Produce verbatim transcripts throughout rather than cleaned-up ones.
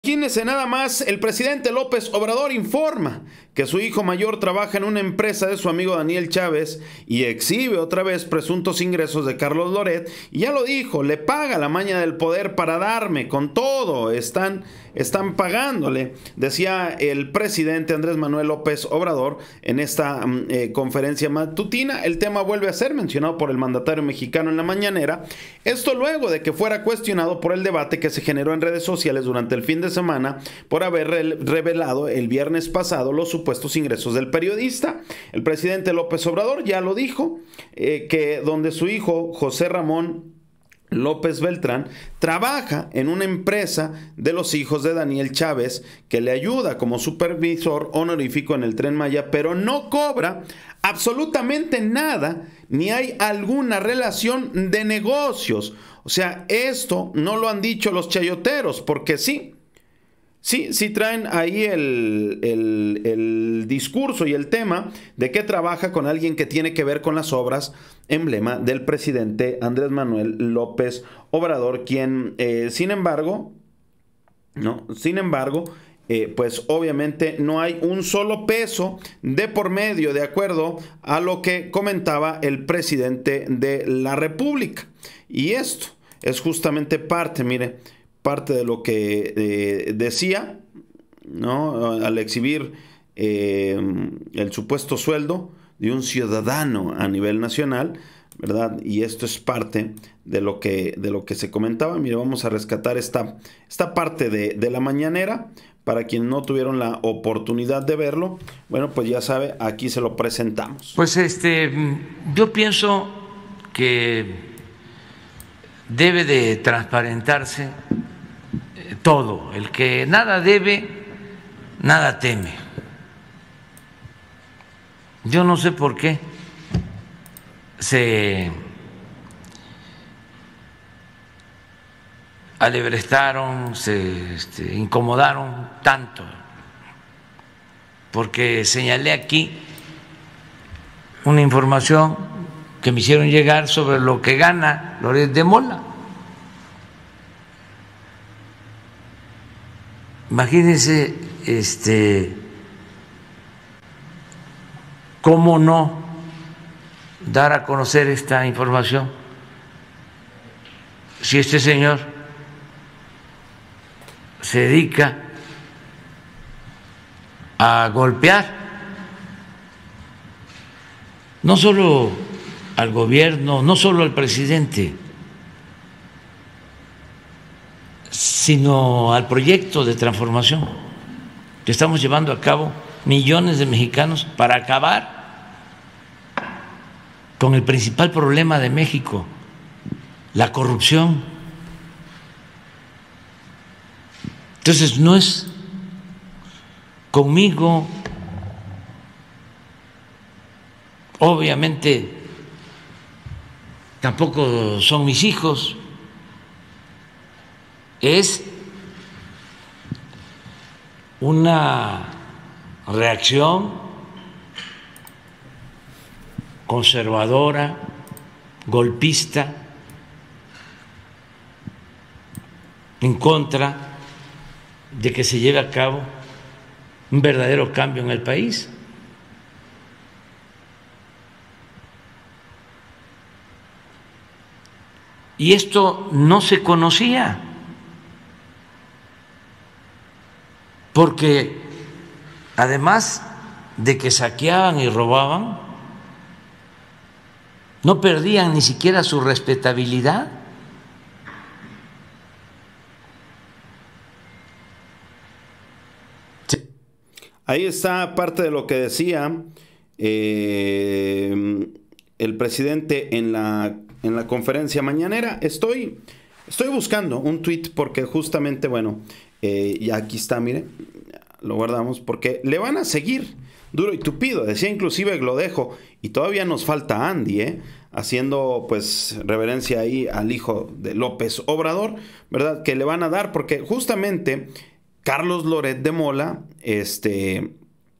Imagínense nada más, el presidente López Obrador informa que su hijo mayor trabaja en una empresa de su amigo Daniel Chávez y exhibe otra vez presuntos ingresos de Carlos Loret. Y ya lo dijo, le paga la maña del poder para darme con todo, están, están pagándole, decía el presidente Andrés Manuel López Obrador en esta eh, conferencia matutina. El tema vuelve a ser mencionado por el mandatario mexicano en la mañanera, esto luego de que fuera cuestionado por el debate que se generó en redes sociales durante el fin de semana por haber revelado el viernes pasado los supuestos ingresos del periodista. El presidente López Obrador ya lo dijo, eh, que donde su hijo José Ramón López Beltrán trabaja en una empresa de los hijos de Daniel Chávez que le ayuda como supervisor honorífico en el Tren Maya, pero no cobra absolutamente nada, ni hay alguna relación de negocios. O sea, esto no lo han dicho los chayoteros, porque sí, Sí, sí traen ahí el, el, el discurso y el tema de que trabaja con alguien que tiene que ver con las obras emblema del presidente Andrés Manuel López Obrador, quien, eh, sin embargo, no, sin embargo, eh, pues obviamente no hay un solo peso de por medio, de acuerdo a lo que comentaba el presidente de la República. Y esto es justamente parte, mire, parte de lo que eh, decía, ¿no? Al exhibir eh, el supuesto sueldo de un ciudadano a nivel nacional, ¿verdad? Y esto es parte de lo que, de lo que se comentaba. Mire, vamos a rescatar esta, esta parte de, de la mañanera. Para quienes no tuvieron la oportunidad de verlo, bueno, pues ya sabe, aquí se lo presentamos. Pues este, yo pienso que debe de transparentarse todo. El que nada debe, nada teme. Yo no sé por qué se alebrestaron, se este, incomodaron tanto, porque señalé aquí una información que me hicieron llegar sobre lo que gana Loret de Mola. Imagínense, este, cómo no dar a conocer esta información si este señor se dedica a golpear no solo al gobierno, no solo al presidente, sino al proyecto de transformación que estamos llevando a cabo millones de mexicanos para acabar con el principal problema de México, la corrupción. Entonces, no es conmigo, obviamente tampoco son mis hijos, es una reacción conservadora, golpista, en contra de que se lleve a cabo un verdadero cambio en el país. Y esto no se conocía, porque además de que saqueaban y robaban, no perdían ni siquiera su respetabilidad. Ahí está parte de lo que decía eh, el presidente en la, en la conferencia mañanera. Estoy, estoy buscando un tuit porque justamente, bueno, eh, y aquí está, mire, lo guardamos porque le van a seguir duro y tupido. Decía inclusive Glodejo, y todavía nos falta Andy, ¿eh? haciendo pues reverencia ahí al hijo de López Obrador, ¿verdad? Que le van a dar porque justamente Carlos Loret de Mola, este,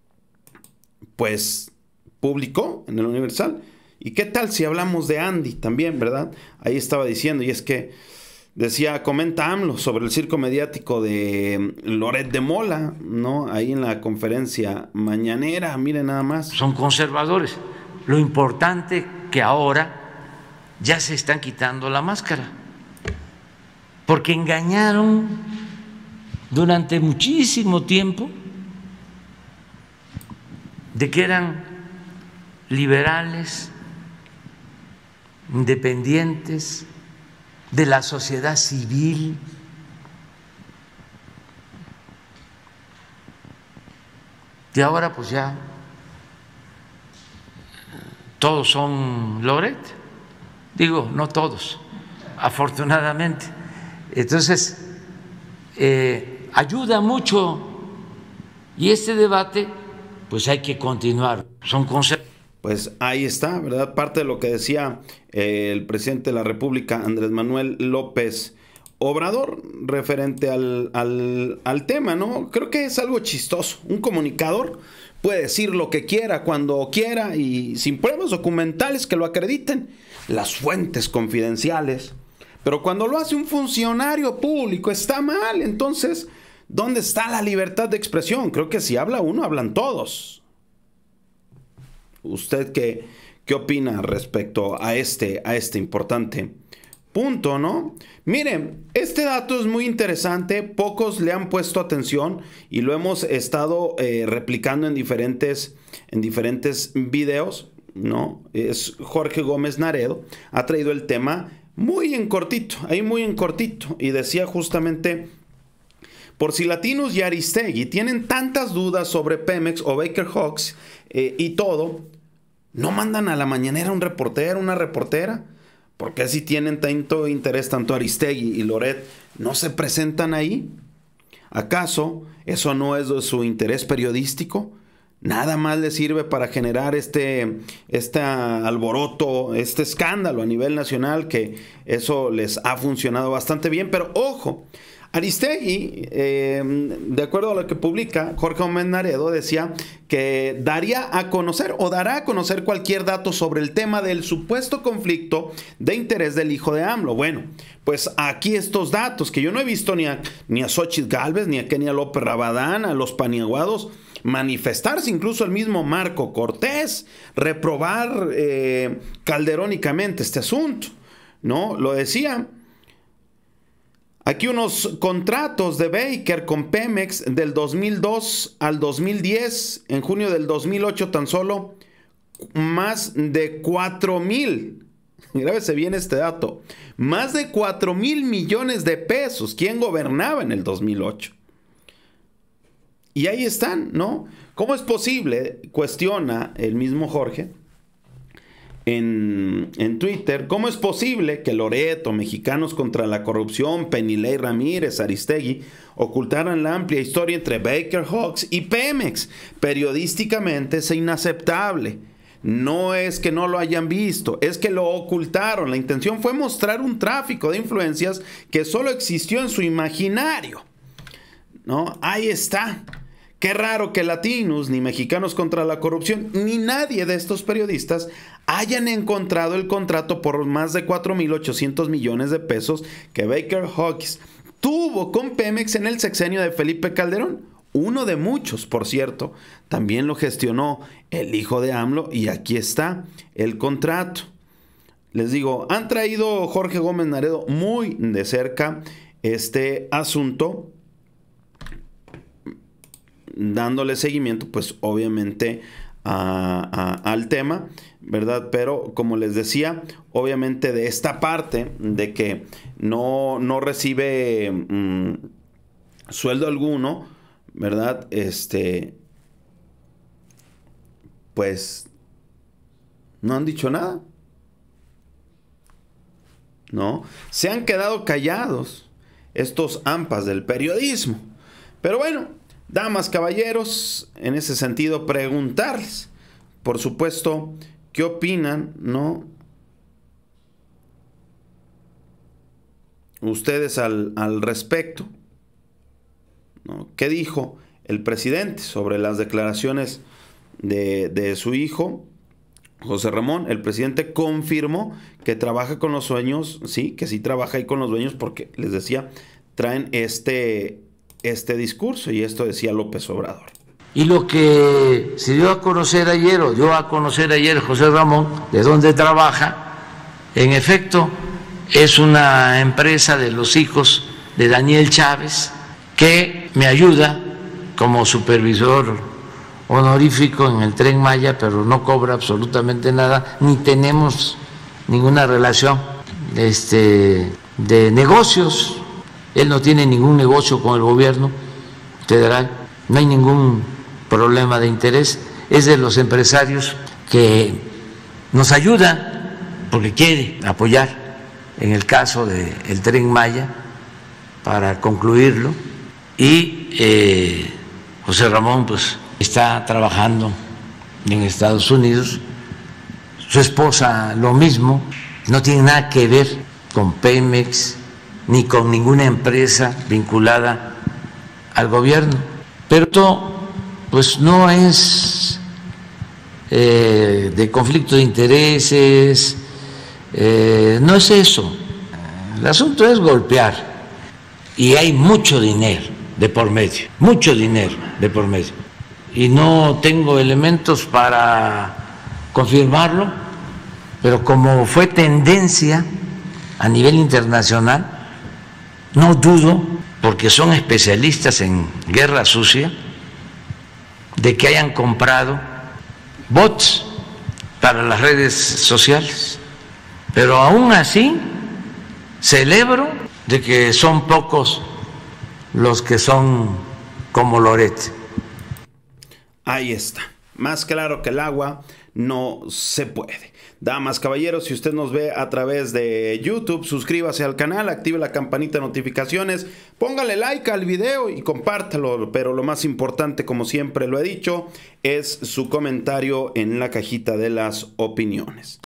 pues publicó en el Universal. ¿Y qué tal si hablamos de Andy también, verdad? Ahí estaba diciendo, y es que Decía, comenta AMLO sobre el circo mediático de Loret de Mola, ¿no? Ahí en la conferencia mañanera, miren nada más. Son conservadores. Lo importante que ahora ya se están quitando la máscara, porque engañaron durante muchísimo tiempo de que eran liberales, independientes, de la sociedad civil. Y ahora pues ya todos son Loret. Digo, no todos, afortunadamente. Entonces, eh, ayuda mucho, y este debate pues hay que continuar. Son conceptos. Pues ahí está, ¿verdad? Parte de lo que decía eh, el presidente de la República, Andrés Manuel López Obrador, referente al, al, al tema, ¿no? Creo que es algo chistoso. Un comunicador puede decir lo que quiera, cuando quiera, y sin pruebas documentales que lo acrediten, las fuentes confidenciales. Pero cuando lo hace un funcionario público está mal. Entonces, ¿dónde está la libertad de expresión? Creo que si habla uno, hablan todos. ¿Usted qué, qué opina respecto a este, a este importante punto, no? Miren, este dato es muy interesante, pocos le han puesto atención y lo hemos estado eh, replicando en diferentes, en diferentes videos, ¿no? Es Jorge Gómez Naredo, ha traído el tema muy en cortito, ahí muy en cortito, y decía justamente: por si Latinus y Aristegui tienen tantas dudas sobre Pemex o Baker Hughes eh, y todo, ¿no mandan a la mañanera un reportero, una reportera? ¿Por qué si tienen tanto interés tanto Aristegui y Loret no se presentan ahí? ¿Acaso eso no es de su interés periodístico? Nada más les sirve para generar este, este alboroto, este escándalo a nivel nacional, que eso les ha funcionado bastante bien. Pero ojo, Aristegui, eh, de acuerdo a lo que publica Jorge Gómez Naredo, decía que daría a conocer o dará a conocer cualquier dato sobre el tema del supuesto conflicto de interés del hijo de AMLO. Bueno, pues aquí estos datos que yo no he visto ni a, ni a Xóchitl Gálvez, ni a Kenia López Rabadán, a los paniaguados manifestarse, incluso el mismo Marco Cortés, reprobar eh, calderónicamente este asunto, ¿no? Lo decía. Aquí unos contratos de Baker con Pemex del dos mil dos al dos mil diez, en junio del dos mil ocho tan solo más de cuatro mil, grábese bien este dato, más de cuatro mil millones de pesos. ¿Quién gobernaba en el dos mil ocho? Y ahí están, ¿no? ¿Cómo es posible? Cuestiona el mismo Jorge En, en Twitter, ¿cómo es posible que Loreto, Mexicanos contra la Corrupción, Penilei Ramírez, Aristegui ocultaran la amplia historia entre Baker Hughes y Pemex? Periodísticamente es inaceptable. No es que no lo hayan visto, es que lo ocultaron. La intención fue mostrar un tráfico de influencias que solo existió en su imaginario, ¿no? Ahí está. Qué raro que Latinus, ni Mexicanos contra la Corrupción, ni nadie de estos periodistas hayan encontrado el contrato por más de cuatro mil ochocientos millones de pesos que Baker Hughes tuvo con Pemex en el sexenio de Felipe Calderón. Uno de muchos, por cierto. También lo gestionó el hijo de AMLO y aquí está el contrato. Les digo, han traído Jorge Gómez Naredo muy de cerca este asunto, dándole seguimiento, pues obviamente a, a, al tema, ¿verdad? Pero como les decía, obviamente de esta parte de que no, no recibe mmm, sueldo alguno, ¿verdad? Este, pues no han dicho nada, ¿no? Se han quedado callados estos ampas del periodismo. Pero bueno, damas, caballeros, en ese sentido, preguntarles, por supuesto, qué opinan, ¿no? Ustedes al, al respecto, ¿no? ¿Qué dijo el presidente sobre las declaraciones de, de su hijo? José Ramón, el presidente confirmó que trabaja con los dueños, sí, que sí trabaja ahí con los dueños porque, les decía, traen este, este discurso y esto decía López Obrador. Y lo que se dio a conocer ayer, o dio a conocer ayer José Ramón, de dónde trabaja, en efecto, es una empresa de los hijos de Daniel Chávez que me ayuda como supervisor honorífico en el Tren Maya, pero no cobra absolutamente nada, ni tenemos ninguna relación este, de negocios. Él no tiene ningún negocio con el gobierno federal, no hay ningún problema de interés. Es de los empresarios que nos ayuda porque quiere apoyar en el caso del Tren Maya para concluirlo. Y eh, José Ramón, pues, está trabajando en Estados Unidos, su esposa lo mismo, no tiene nada que ver con Pemex ni con ninguna empresa vinculada al gobierno. Pero esto pues no es eh, de conflicto de intereses, eh, no es eso. El asunto es golpear y hay mucho dinero de por medio, mucho dinero de por medio. Y no tengo elementos para confirmarlo, pero como fue tendencia a nivel internacional, no dudo, porque son especialistas en guerra sucia, de que hayan comprado bots para las redes sociales. Pero aún así, celebro de que son pocos los que son como Loret. Ahí está, más claro que el agua no se puede. Damas, caballeros, si usted nos ve a través de YouTube, suscríbase al canal, active la campanita de notificaciones, póngale like al video y compártalo, pero lo más importante, como siempre lo he dicho, es su comentario en la cajita de las opiniones.